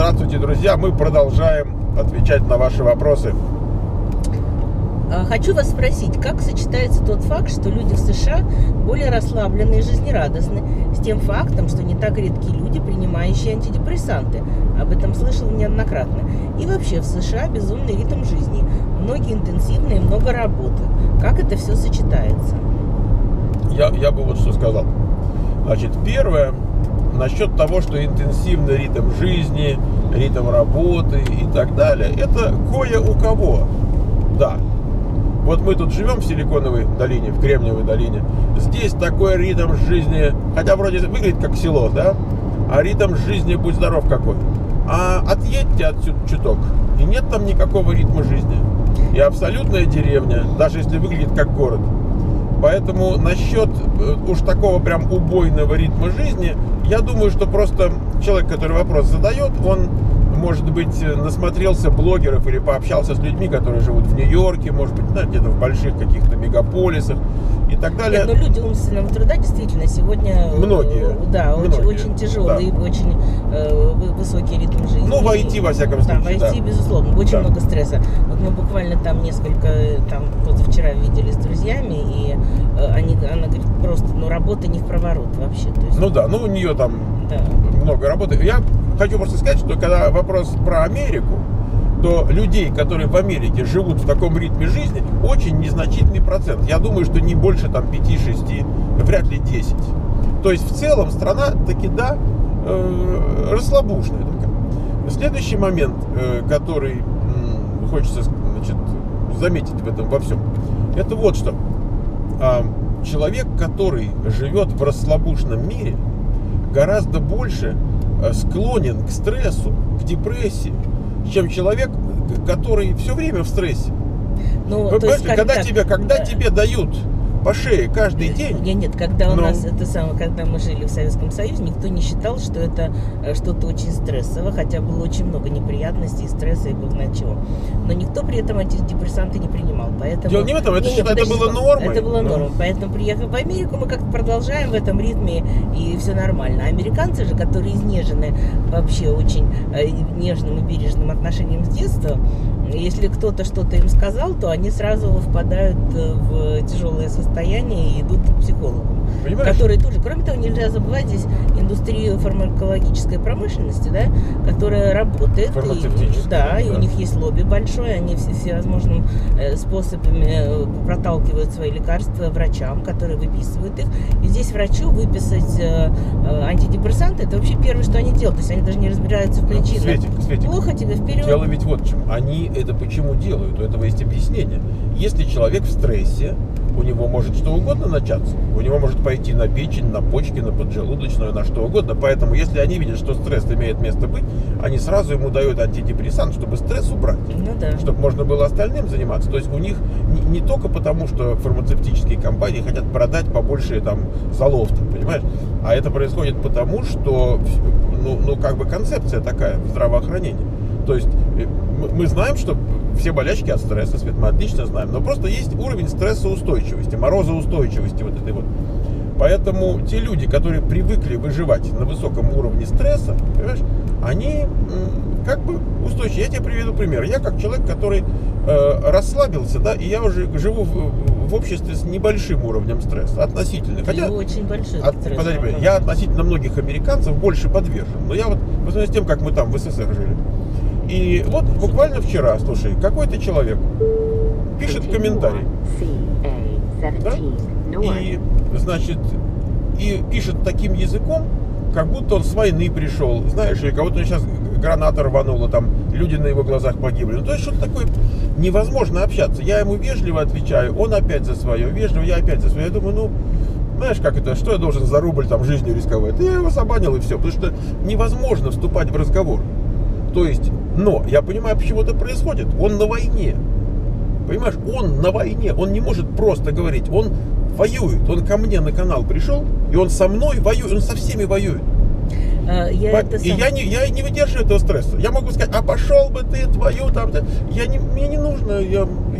Здравствуйте, друзья! Мы продолжаем отвечать на ваши вопросы. Хочу вас спросить, как сочетается тот факт, что люди в США более расслаблены и жизнерадостны, с тем фактом, что не так редки люди, принимающие антидепрессанты. Об этом слышал неоднократно. И вообще в США безумный ритм жизни. Многие интенсивные, много работы. Как это все сочетается? Я бы вот что сказал. Значит, первое, насчет того, что интенсивный ритм жизни, ритм работы и так далее, это кое у кого. Да. Вот мы тут живем в Силиконовой долине, в Кремниевой долине. Здесь такой ритм жизни, хотя вроде выглядит как село, да? А ритм жизни, будь здоров какой. А отъедьте отсюда чуток, и нет там никакого ритма жизни. И абсолютная деревня, даже если выглядит как город. Поэтому насчет уж такого прям убойного ритма жизни, я думаю, что просто человек, который вопрос задает, он, может быть, насмотрелся блогеров или пообщался с людьми, которые живут в Нью-Йорке, может быть, где-то в больших каких-то мегаполисах и так далее. Нет, но люди умственного труда действительно сегодня многие, очень тяжелый, да. Очень высокий ритм жизни. Ну, в IT, во всяком случае. Да, в IT, безусловно, очень много стресса. Вот мы буквально там позавчера виделись с друзьями, и она говорит, просто, работа не в проворот вообще. То есть, у нее там много работы. Я хочу просто сказать, что когда вопрос про Америку, то людей, которые в Америке живут в таком ритме жизни, очень незначительный процент. Я думаю, что не больше там 5-6, вряд ли 10. То есть в целом страна таки расслабушная такая. Следующий момент, который хочется заметить в этом во всем, это вот что. Человек, который живет в расслабушном мире, гораздо больше склонен к стрессу, к депрессии, чем человек, который все время в стрессе. Когда тебе дают по шее каждый день. Когда когда мы жили в Советском Союзе, никто не считал, что это что-то очень стрессовое, хотя было очень много неприятностей, стресса и бог знает чего. Но никто при этом антидепрессанты не принимал. Поэтому... Дело не в этом, это было нормой. Это было нормой. Поэтому, приехав в Америку, мы как-то продолжаем в этом ритме, и все нормально. А американцы же, которые изнежены вообще очень нежным и бережным отношением с детства, если кто-то что-то им сказал, то они сразу впадают в тяжелое состояние и идут к психологу. Понимаешь? Которые тоже, кроме того, нельзя забывать здесь индустрию фармакологической промышленности, которая работает. И у них есть лобби большое, они всевозможными способами проталкивают свои лекарства врачам, которые выписывают их. И здесь врачу выписать антидепрессанты, это вообще первое, что они делают. То есть они даже не разбираются в причинах. Светик, плохо тебе, вперед. Дело ведь вот в чем. Они это почему делают? У этого есть объяснение. Если человек в стрессе, у него может что угодно начаться. У него может пойти на печень, на почки, на поджелудочную, на что угодно. Поэтому, если они видят, что стресс имеет место быть, они сразу ему дают антидепрессант, чтобы стресс убрать. Чтобы можно было остальным заниматься. То есть у них не только потому, что фармацевтические компании хотят продать побольше залов, понимаешь? А это происходит потому, что концепция такая в здравоохранении. То есть мы знаем, что все болячки от стресса, Свет, мы отлично знаем, но просто есть уровень стрессоустойчивости, морозоустойчивости вот этой вот. Поэтому те люди, которые привыкли выживать на высоком уровне стресса, понимаешь, они устойчивы. Я тебе приведу пример. Я как человек, который расслабился, и я уже живу в обществе с небольшим уровнем стресса, относительно. Хотя очень большой стресс. Я относительно многих американцев больше подвержен. Но я по сравнению с тем, как мы там в СССР жили. И вот буквально вчера, слушай, какой-то человек пишет комментарий, и пишет таким языком, как будто он с войны пришел, знаешь, или кого-то сейчас граната рванула, люди на его глазах погибли. То есть что-то такое, невозможно общаться. Я ему вежливо отвечаю, он опять за свое, вежливо, я опять за свое. Я думаю, знаешь, как это, что я должен за рубль жизнью рисковать? Я его забанил и все, потому что невозможно вступать в разговор. То есть, но я понимаю, почему это происходит. Он на войне. Понимаешь, он на войне. Он не может просто говорить. Он воюет. Он ко мне на канал пришел, и он со мной воюет. Он со всеми воюет. Я не выдерживаю этого стресса. Я могу сказать, а пошел бы ты, твою мне не нужно.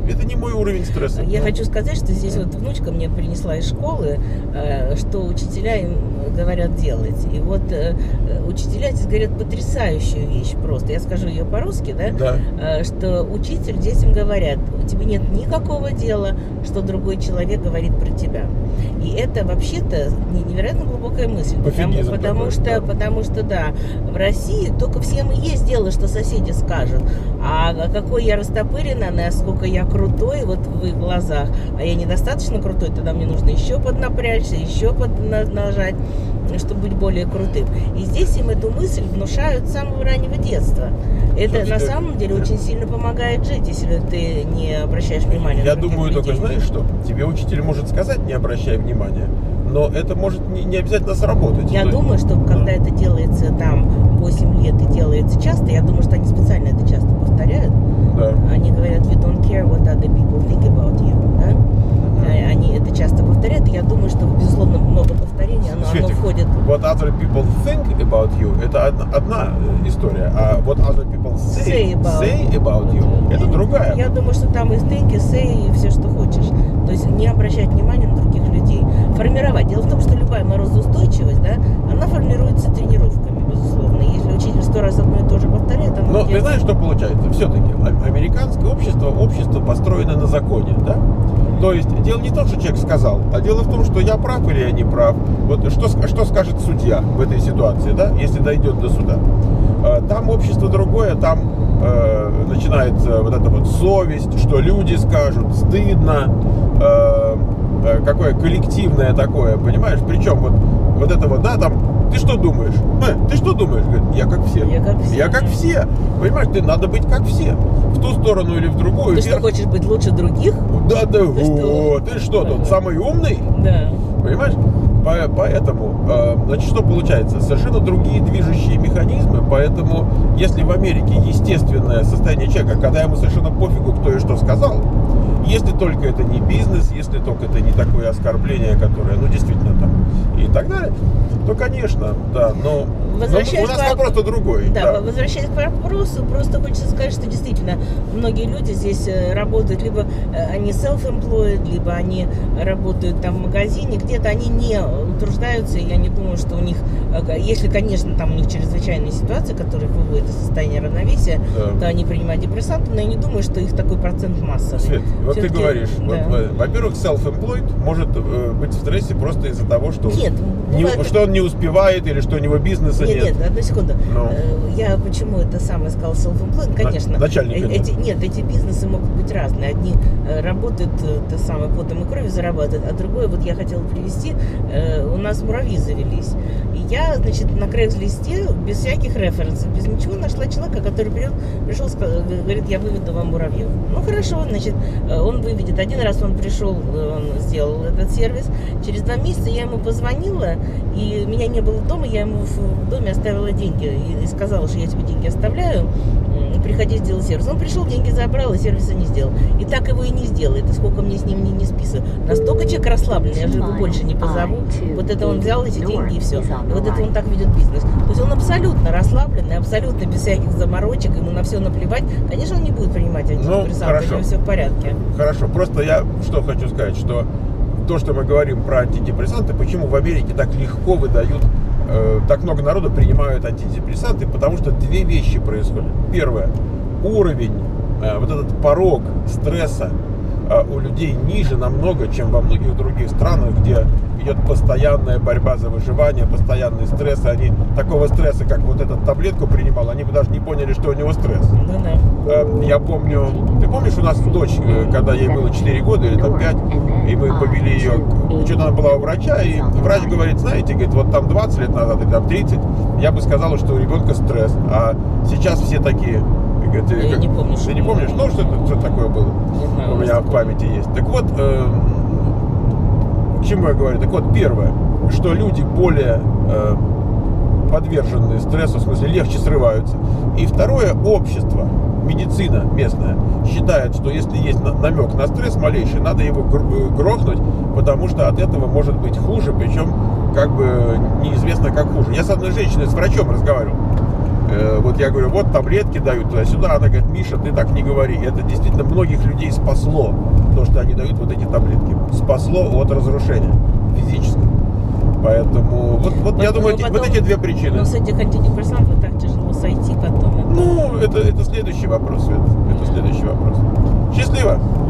Это не мой уровень стресса. Я хочу сказать, что здесь вот внучка мне принесла из школы, что учителя им говорят делать. И вот учителя здесь говорят потрясающую вещь просто. Я скажу ее по-русски, да? Что учитель детям говорят: у тебя нет никакого дела, что другой человек говорит про тебя. И это вообще-то невероятно глубокая мысль. Потому что, да, в России только всем и есть дело, что соседи скажут. А какой я растопыренный, насколько я крутой вот в их глазах. А я недостаточно крутой, тогда мне нужно еще поднапрячься, еще поднажать, чтобы быть более крутым. И здесь им эту мысль внушают с самого раннего детства. Это на самом деле очень сильно помогает жить, если ты не обращаешь внимания на других людей. Только знаешь что? Тебе учитель может сказать: не обращай внимания, но это может не обязательно сработать. Я думаю, что когда это делается там 8 лет и делается часто, я думаю, что они специально это часто повторяют. Да. Они говорят: you don't care what other people think about you. Да? Они это часто повторяют, и я думаю, что, безусловно, много повторений, оно входит. What other people think about you — это одна история, а what other people say about you — это другая. Я думаю, что там и think, и say, и все, что хочешь. То есть не обращать внимания на других людей. Формировать. Дело в том, что любая морозоустойчивость, да, она формируется тренировками, безусловно. Если учитель 100 раз одно и то же повторяет, но ты знаешь, что получается? Все-таки американское общество построено на законе, да? То есть дело не в том, что человек сказал, а дело в том, что я прав или я не прав. Вот что скажет судья в этой ситуации, да, если дойдет до суда. Там общество другое, там начинается вот эта вот совесть, что люди скажут, стыдно, какое коллективное такое, понимаешь? Причем вот это вот, да, там, ты что думаешь? Ты что думаешь? Говорит, я как все. Я как все. Понимаешь, ты надо быть как все. В ту сторону или в другую. Ты что, хочешь быть лучше других? Да, ты что, тот самый умный? Да. Понимаешь? Поэтому, значит, что получается? Совершенно другие движущие механизмы, поэтому, если в Америке естественное состояние человека, когда ему совершенно пофигу, кто и что сказал, если только это не бизнес, если только это не такое оскорбление, которое, действительно там, и так далее, то, конечно, да, но у нас вопрос-то другой. Да, возвращаясь к вопросу, просто хочется сказать, что действительно многие люди здесь работают, либо они self-employed, либо они работают там в магазине, где-то они не утруждаются, и я не думаю, что у них, если, конечно, там у них чрезвычайные ситуации, которые их выводят из состояния равновесия, то они принимают депрессанты, но я не думаю, что их такой процент массовый. Свет, вот ты говоришь, во-первых, self-employed может быть в стрессе просто из-за того, что что он не успевает или что у него бизнеса нет. Нет, одну секунду. Я почему это самое сказал self-employed? Конечно, эти бизнесы могут быть разные. Одни работают потом и кровью зарабатывают, а другое, вот я хотела привести, у нас муравьи завелись. И я, значит, на Craigslist без всяких референсов, без ничего нашла человека, который пришел, говорит: я выведу вам муравьев. Ну хорошо, значит, он выведет. Один раз он пришел, он сделал этот сервис. Через 2 месяца я ему позвонила, и меня не было дома, я ему в доме оставила деньги и сказала, что я тебе деньги оставляю, приходи, сделай сервис. Он пришел, деньги забрал и сервиса не сделал. И так его и не сделает. И сколько мне с ним не списываю. Настолько человек расслабленный, я же его больше не позову. Вот это он взял эти деньги и все. И вот это он так ведет бизнес. То есть он абсолютно расслабленный, абсолютно без всяких заморочек, ему на все наплевать. Конечно, он не будет принимать антидепрессанты, у него все в порядке. Хорошо, просто я что хочу сказать, что то, что мы говорим про антидепрессанты, почему в Америке так легко выдают, так много народу принимают антидепрессанты, потому что 2 вещи происходят. Первое, уровень, вот этот порог стресса у людей ниже намного, чем во многих других странах, где идет постоянная борьба за выживание, постоянный стресс. Они такого стресса, как вот эту таблетку принимал, они бы даже не поняли, что у него стресс. Я помню, ты помнишь, у нас дочь, когда ей было 4 года или там 5, и мы повели ее, что-то она была у врача, и врач говорит: знаете, говорит, вот там 20 лет назад или там 30, я бы сказала, что у ребенка стресс, а сейчас все такие. Я не помню. Ты не помнишь? Ну, что такое было? У меня в памяти есть. Так вот, к чему я говорю? Так вот, первое, что люди более подверженные стрессу, в смысле, легче срываются. И второе, общество, медицина местная считает, что если есть намек на стресс малейший, надо его грохнуть, потому что от этого может быть хуже, причем как бы неизвестно как хуже. Я с одной женщиной, с врачом разговаривал. Вот я говорю, вот таблетки дают туда-сюда. Она говорит, Миша, ты так не говори. Это действительно многих людей спасло, то, что они дают вот эти таблетки. Спасло от разрушения физического. Поэтому, вот я думаю, потом, вот эти две причины. Но с этих антидепрессантов так тяжело сойти потом. Ну, это следующий вопрос, Свет. Это следующий вопрос. Счастливо!